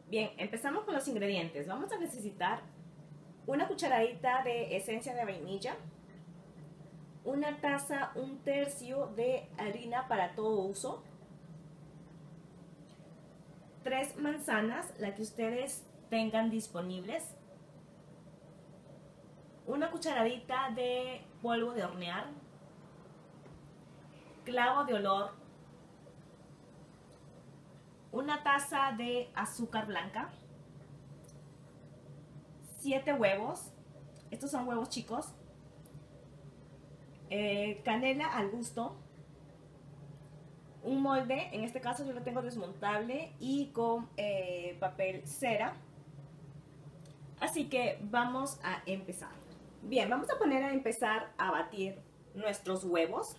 Bien, empezamos con los ingredientes. Vamos a necesitar una cucharadita de esencia de vainilla, una taza, 1/3 de harina para todo uso, 3 manzanas, la que ustedes tengan disponibles, una cucharadita de polvo de hornear, clavo de olor, una taza de azúcar blanca, 7 huevos, estos son huevos chicos, canela al gusto, un molde, en este caso yo lo tengo desmontable y con papel cera. Así que vamos a empezar. Bien, vamos a empezar a batir nuestros huevos.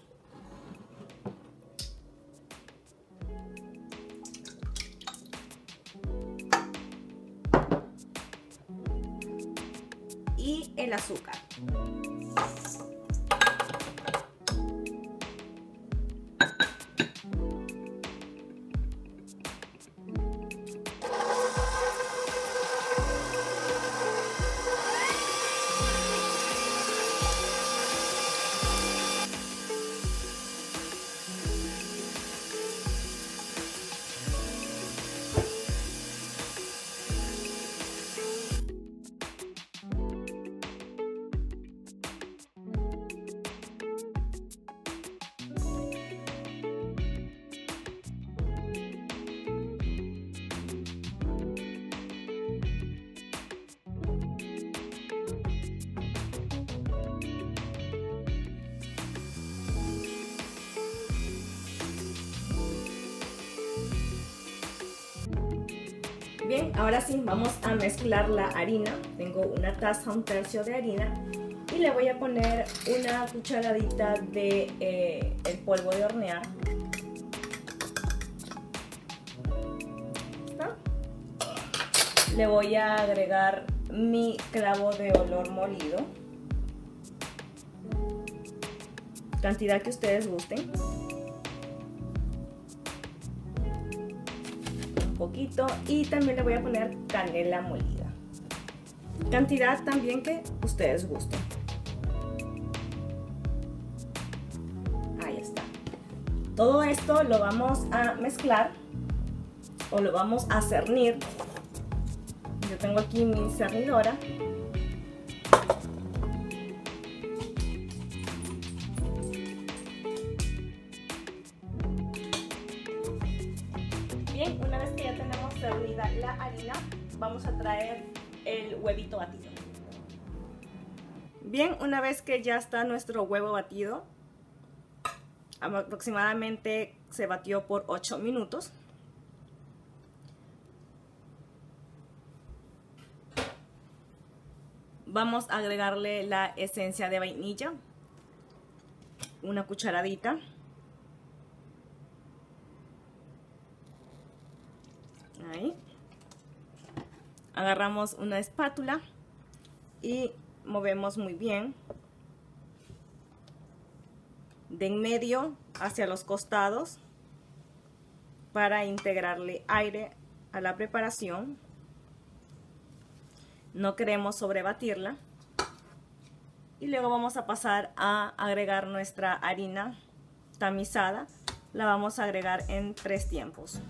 Y el azúcar. Bien, ahora sí, vamos a mezclar la harina. Tengo una taza, 1/3 de harina y le voy a poner una cucharadita de el polvo de hornear. ¿Está? Le voy a agregar mi clavo de olor molido, cantidad que ustedes gusten. Poquito, y también le voy a poner canela molida, cantidad también que ustedes gusten. Ahí está. Todo esto lo vamos a mezclar o lo vamos a cernir. Yo tengo aquí mi cernidora. Bien, una vez que ya tenemos cernida la harina, vamos a traer el huevito batido. Bien, una vez que ya está nuestro huevo batido, aproximadamente se batió por 8 minutos. Vamos a agregarle la esencia de vainilla, una cucharadita. Ahí. Agarramos una espátula y movemos muy bien de en medio hacia los costados para integrarle aire a la preparación. No queremos sobrebatirla. Y luego vamos a pasar a agregar nuestra harina tamizada. La vamos a agregar en 3 tiempos.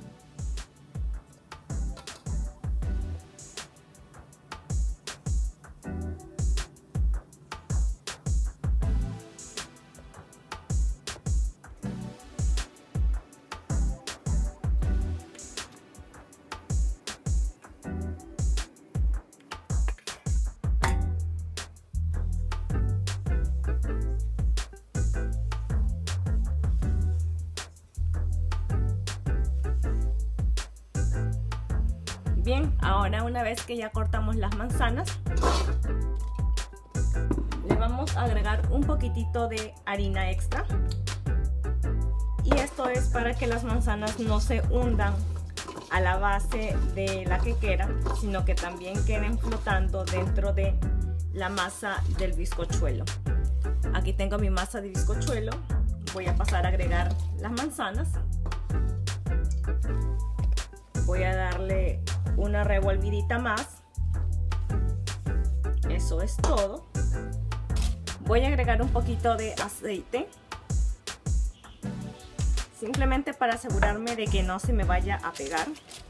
Bien, ahora una vez que ya cortamos las manzanas, le vamos a agregar un poquitito de harina extra. Y esto es para que las manzanas no se hundan a la base de la quequera, sino que también queden flotando dentro de la masa del bizcochuelo. Aquí tengo mi masa de bizcochuelo. Voy a pasar a agregar las manzanas. Voy a darle una revolvidita más. Eso es todo. Voy a agregar un poquito de aceite, simplemente para asegurarme de que no se me vaya a pegar.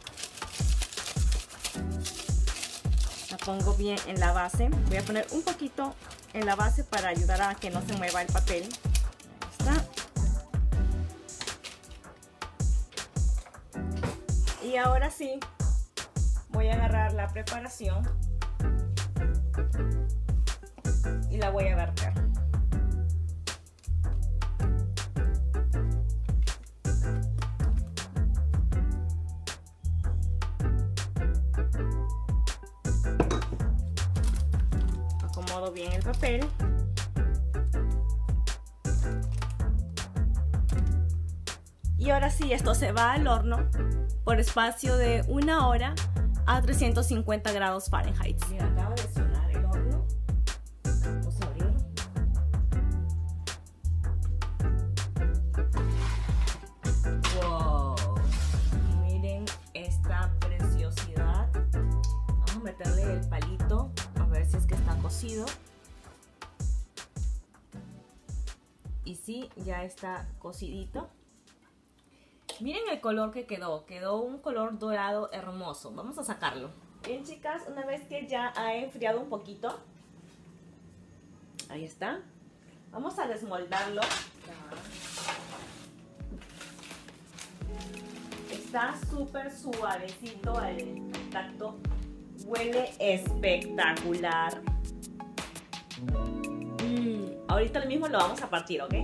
La pongo bien en la base. Voy a poner un poquito en la base para ayudar a que no se mueva el papel. Ahí está. Y ahora sí, voy a agarrar la preparación y la voy a verter. Acomodo bien el papel. Y ahora sí, esto se va al horno por espacio de 1 hora a 350 grados Fahrenheit. Mira, acaba de sonar el horno. Vamos a abrirlo. ¡Wow! Miren esta preciosidad. Vamos a meterle el palito a ver si es que está cocido. Y sí, ya está cocidito. Miren el color que quedó un color dorado hermoso. Vamos a sacarlo. Bien, chicas, una vez que ya ha enfriado un poquito, ahí está. Vamos a desmoldarlo. Está súper suavecito al tacto. Huele espectacular. Ahorita mismo lo vamos a partir, ¿ok?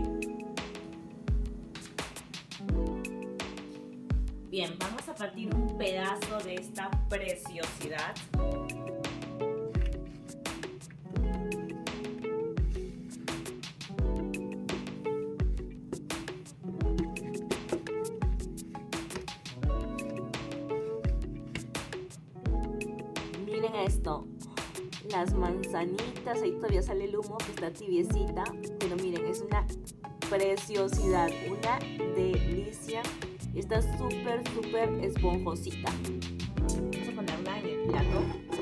Bien, vamos a partir un pedazo de esta preciosidad. Miren esto, las manzanitas, ahí todavía sale el humo que está tibiecita, pero miren, es una preciosidad, una delicia. Está súper esponjosita. Vamos a ponerla en el plato.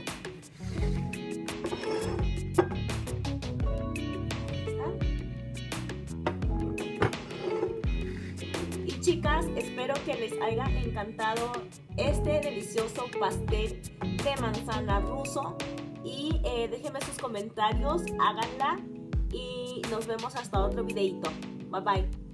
Y chicas, espero que les haya encantado este delicioso pastel de manzana ruso. Y déjenme sus comentarios, háganla y nos vemos hasta otro videito. Bye bye.